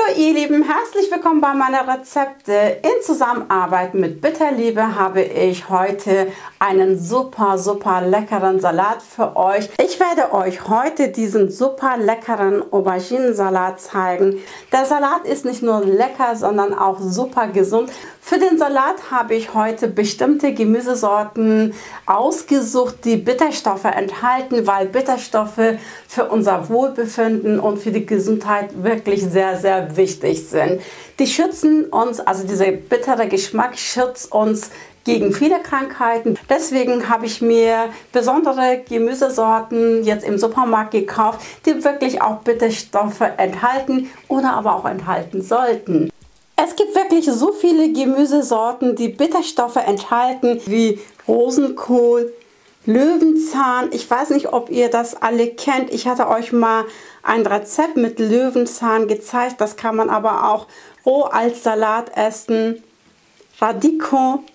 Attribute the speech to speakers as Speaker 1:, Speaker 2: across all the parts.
Speaker 1: Hallo ihr Lieben, herzlich willkommen bei meiner Rezepte. In Zusammenarbeit mit Bitterliebe habe ich heute einen super leckeren Salat für euch. Ich werde euch heute diesen super leckeren Auberginensalat zeigen. Der Salat ist nicht nur lecker, sondern auch super gesund. Für den Salat habe ich heute bestimmte Gemüsesorten ausgesucht, die Bitterstoffe enthalten, weil Bitterstoffe für unser Wohlbefinden und für die Gesundheit wirklich sehr wichtig sind. Die schützen uns, also dieser bittere Geschmack schützt uns gegen viele Krankheiten. Deswegen habe ich mir besondere Gemüsesorten jetzt im Supermarkt gekauft, die wirklich auch Bitterstoffe enthalten oder aber auch enthalten sollten. Es gibt wirklich so viele Gemüsesorten, die Bitterstoffe enthalten, wie Rosenkohl, Löwenzahn. Ich weiß nicht, ob ihr das alle kennt. Ich hatte euch mal ein Rezept mit Löwenzahn gezeigt. Das kann man aber auch roh als Salat essen. Radicchio.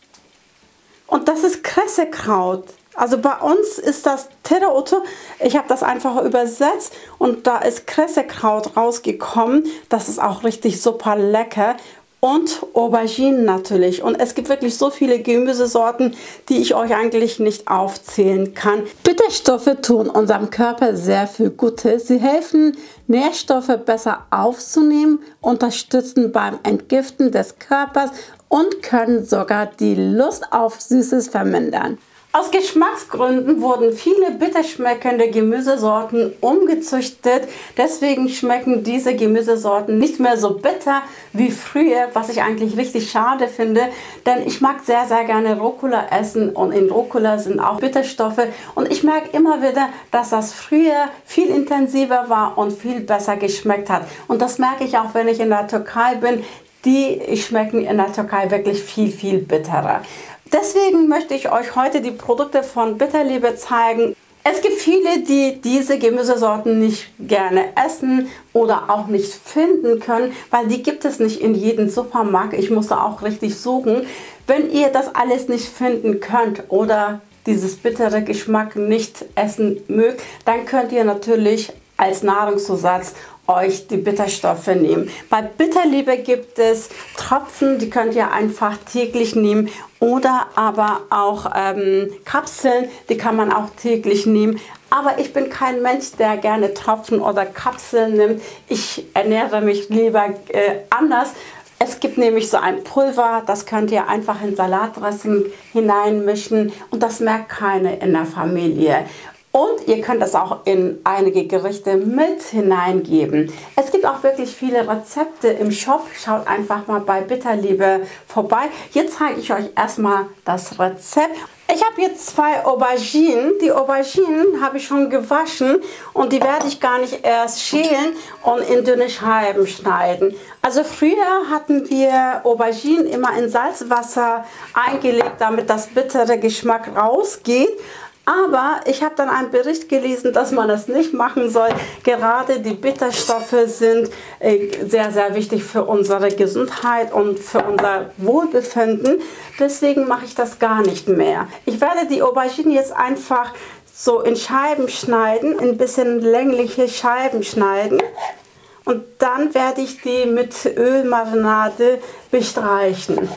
Speaker 1: Und das ist Kressekraut. Also bei uns ist das Tereote. Ich habe das einfach übersetzt und da ist Kressekraut rausgekommen. Das ist auch richtig super lecker. Und Auberginen natürlich. Und es gibt wirklich so viele Gemüsesorten, die ich euch eigentlich nicht aufzählen kann. Bitterstoffe tun unserem Körper sehr viel Gutes. Sie helfen, Nährstoffe besser aufzunehmen, unterstützen beim Entgiften des Körpers und können sogar die Lust auf Süßes vermindern. Aus Geschmacksgründen wurden viele bitterschmeckende Gemüsesorten umgezüchtet. Deswegen schmecken diese Gemüsesorten nicht mehr so bitter wie früher, was ich eigentlich richtig schade finde. Denn ich mag sehr gerne Rucola essen und in Rucola sind auch Bitterstoffe. Und ich merke immer wieder, dass das früher viel intensiver war und viel besser geschmeckt hat. Und das merke ich auch, wenn ich in der Türkei bin. Die schmecken in der Türkei wirklich viel bitterer. Deswegen möchte ich euch heute die Produkte von Bitterliebe zeigen. Es gibt viele, die diese Gemüsesorten nicht gerne essen oder auch nicht finden können, weil die gibt es nicht in jedem Supermarkt. Ich musste auch richtig suchen. Wenn ihr das alles nicht finden könnt oder dieses bittere Geschmack nicht essen mögt, dann könnt ihr natürlich als Nahrungszusatz euch die Bitterstoffe nehmen. Bei Bitterliebe gibt es Tropfen, die könnt ihr einfach täglich nehmen oder aber auch Kapseln, die kann man auch täglich nehmen. Aber ich bin kein Mensch, der gerne Tropfen oder Kapseln nimmt. Ich ernähre mich lieber anders. Es gibt nämlich so ein Pulver, das könnt ihr einfach in Salatdressing hineinmischen und das merkt keiner in der Familie. Und ihr könnt das auch in einige Gerichte mit hineingeben. Es gibt auch wirklich viele Rezepte im Shop. Schaut einfach mal bei Bitterliebe vorbei. Jetzt zeige ich euch erstmal das Rezept. Ich habe jetzt 2 Auberginen. Die Auberginen habe ich schon gewaschen und die werde ich gar nicht erst schälen und in dünne Scheiben schneiden. Also früher hatten wir Auberginen immer in Salzwasser eingelegt, damit das bittere Geschmack rausgeht. Aber ich habe dann einen Bericht gelesen, dass man das nicht machen soll. Gerade die Bitterstoffe sind sehr wichtig für unsere Gesundheit und für unser Wohlbefinden. Deswegen mache ich das gar nicht mehr. Ich werde die Auberginen jetzt einfach so in Scheiben schneiden, ein bisschen längliche Scheiben schneiden. Und dann werde ich die mit Ölmarinade bestreichen.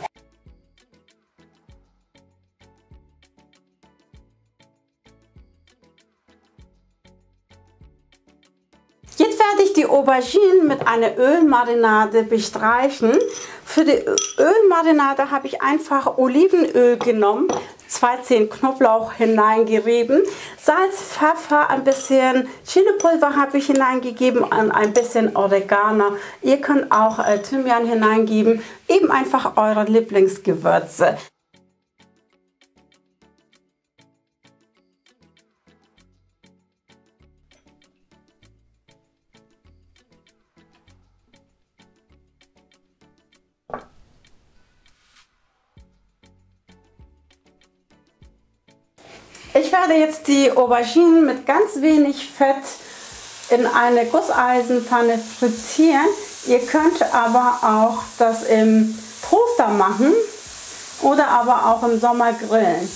Speaker 1: Jetzt werde ich die Auberginen mit einer Ölmarinade bestreichen. Für die Ölmarinade habe ich einfach Olivenöl genommen, 2 Zehen Knoblauch hineingerieben, Salz, Pfeffer, ein bisschen Chilipulver habe ich hineingegeben und ein bisschen Oregano. Ihr könnt auch Thymian hineingeben, eben einfach eure Lieblingsgewürze. Ich werde jetzt die Auberginen mit ganz wenig Fett in eine Gusseisenpfanne frittieren. Ihr könnt aber auch das im Toaster machen oder aber auch im Sommer grillen.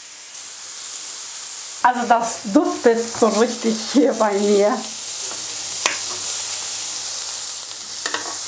Speaker 1: Also das duftet so richtig hier bei mir.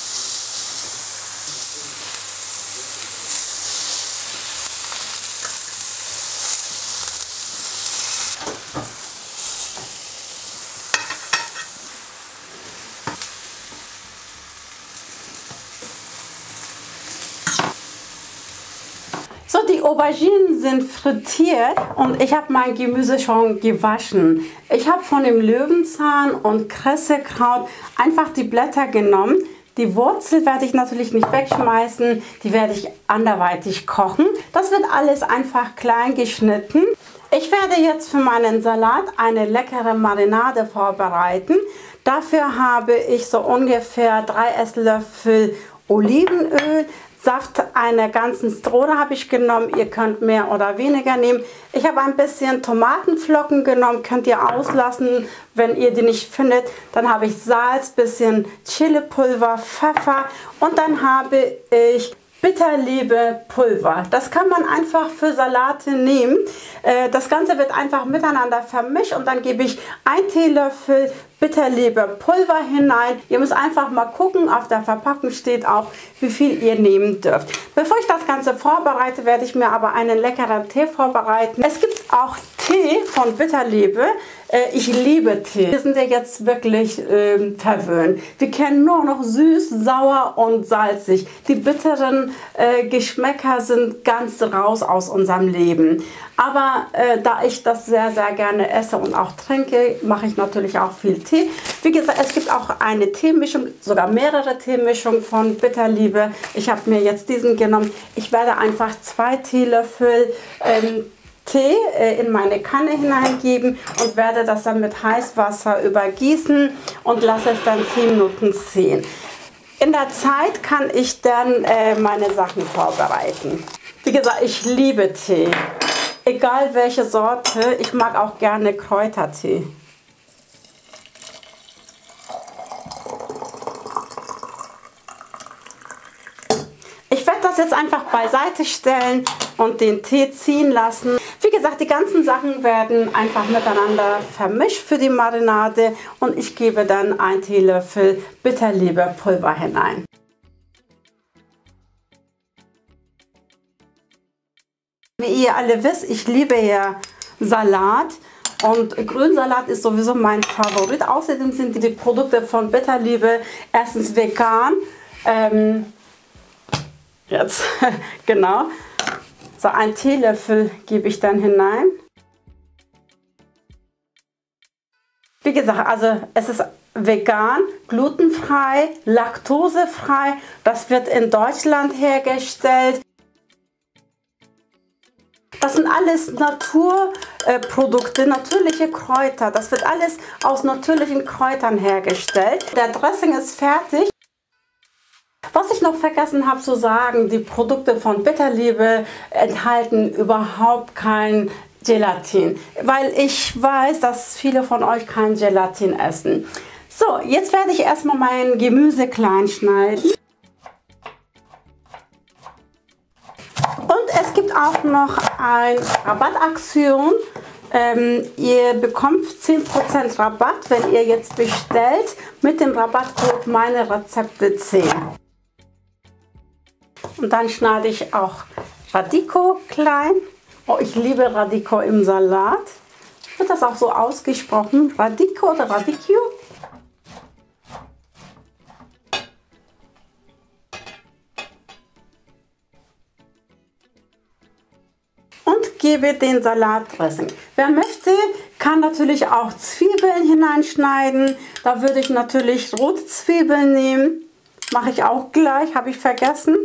Speaker 1: So, die Auberginen sind frittiert und ich habe mein Gemüse schon gewaschen. Ich habe von dem Löwenzahn und Kressekraut einfach die Blätter genommen. Die Wurzel werde ich natürlich nicht wegschmeißen, die werde ich anderweitig kochen. Das wird alles einfach klein geschnitten. Ich werde jetzt für meinen Salat eine leckere Marinade vorbereiten. Dafür habe ich so ungefähr 3 Esslöffel Olivenöl, Saft einer ganzen Zitrone habe ich genommen. Ihr könnt mehr oder weniger nehmen. Ich habe ein bisschen Tomatenflocken genommen, könnt ihr auslassen, wenn ihr die nicht findet. Dann habe ich Salz, bisschen Chilipulver, Pfeffer und dann habe ich Bitterliebe-Pulver. Das kann man einfach für Salate nehmen. Das Ganze wird einfach miteinander vermischt und dann gebe ich 1 Teelöffel Bitterliebe-Pulver hinein. Ihr müsst einfach mal gucken, auf der Verpackung steht auch, wie viel ihr nehmen dürft. Bevor ich das Ganze vorbereite, werde ich mir aber einen leckeren Tee vorbereiten. Es gibt auch Tee von Bitterliebe. Ich liebe Tee. Wir sind ja jetzt wirklich verwöhnt. Wir kennen nur noch süß, sauer und salzig. Die bitteren Geschmäcker sind ganz raus aus unserem Leben. Aber da ich das sehr, sehr gerne esse und auch trinke, mache ich natürlich auch viel Tee. Wie gesagt, es gibt auch eine Teemischung, sogar mehrere Teemischungen von Bitterliebe. Ich habe mir jetzt diesen genommen. Ich werde einfach 2 Teelöffel Tee in meine Kanne hineingeben und werde das dann mit Heißwasser übergießen und lasse es dann 10 Minuten ziehen. In der Zeit kann ich dann meine Sachen vorbereiten. Wie gesagt, ich liebe Tee. Egal welche Sorte, ich mag auch gerne Kräutertee. Ich werde das jetzt einfach beiseite stellen und den Tee ziehen lassen. Wie gesagt, die ganzen Sachen werden einfach miteinander vermischt für die Marinade und ich gebe dann 1 Teelöffel Bitterliebe-Pulver hinein. Wie ihr alle wisst, ich liebe ja Salat und Grünsalat ist sowieso mein Favorit. Außerdem sind die Produkte von Bitterliebe erstens vegan. Jetzt, genau. So, 1 Teelöffel gebe ich dann hinein. Wie gesagt, also es ist vegan, glutenfrei, laktosefrei. Das wird in Deutschland hergestellt. Das sind alles Naturprodukte, natürliche Kräuter. Das wird alles aus natürlichen Kräutern hergestellt. Der Dressing ist fertig. Was ich noch vergessen habe zu sagen, die Produkte von Bitterliebe enthalten überhaupt kein Gelatin, weil ich weiß, dass viele von euch kein Gelatin essen. So, jetzt werde ich erstmal mein Gemüse klein schneiden. Und es gibt auch noch eine Rabattaktion. Ihr bekommt 10% Rabatt, wenn ihr jetzt bestellt, mit dem Rabattcode meinerezepte10. Und dann schneide ich auch Radicchio klein. Oh, ich liebe Radicchio im Salat. Wird das auch so ausgesprochen? Radicchio oder Radicchio? Und gebe den Salatdressing. Wer möchte, kann natürlich auch Zwiebeln hineinschneiden. Da würde ich natürlich rote Zwiebeln nehmen. Mache ich auch gleich, habe ich vergessen.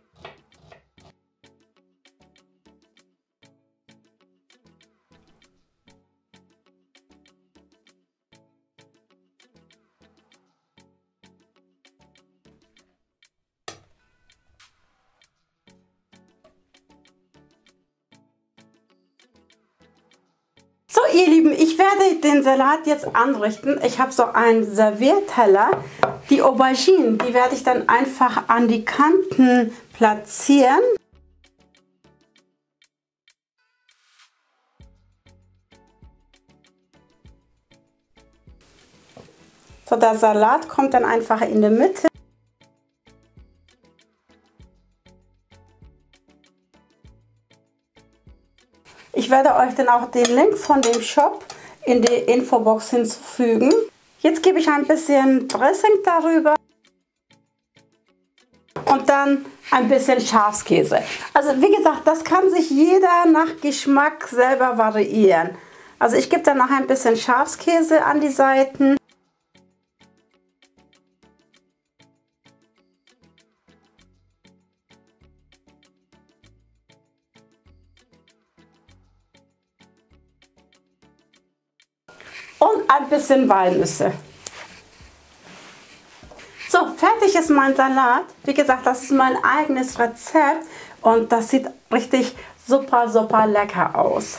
Speaker 1: So, ihr Lieben, ich werde den Salat jetzt anrichten. Ich habe so einen Servierteller. Die Auberginen, die werde ich dann einfach an die Kanten platzieren. So, der Salat kommt dann einfach in die Mitte. Ich werde euch dann auch den Link von dem Shop in die Infobox hinzufügen. Jetzt gebe ich ein bisschen Dressing darüber. und dann ein bisschen Schafskäse. Also wie gesagt, das kann sich jeder nach Geschmack selber variieren. Also ich gebe dann noch ein bisschen Schafskäse an die Seiten. Und ein bisschen Walnüsse. So, fertig ist mein Salat. Wie gesagt, das ist mein eigenes Rezept und das sieht richtig super, super lecker aus.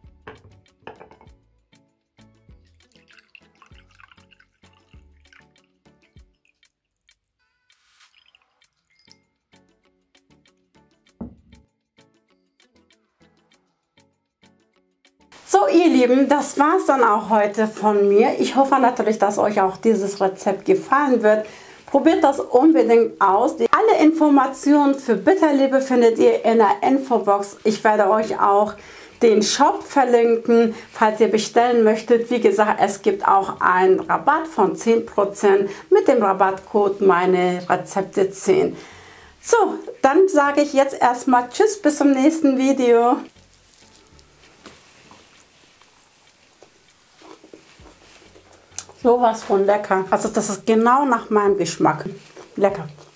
Speaker 1: So ihr Lieben, das war es dann auch heute von mir. Ich hoffe natürlich, dass euch auch dieses Rezept gefallen wird. Probiert das unbedingt aus. Alle Informationen für Bitterliebe findet ihr in der Infobox. Ich werde euch auch den Shop verlinken, falls ihr bestellen möchtet. Wie gesagt, es gibt auch einen Rabatt von 10% mit dem Rabattcode MeineRezepte10. So, dann sage ich jetzt erstmal Tschüss, bis zum nächsten Video. Sowas von lecker. Also das ist genau nach meinem Geschmack. Lecker.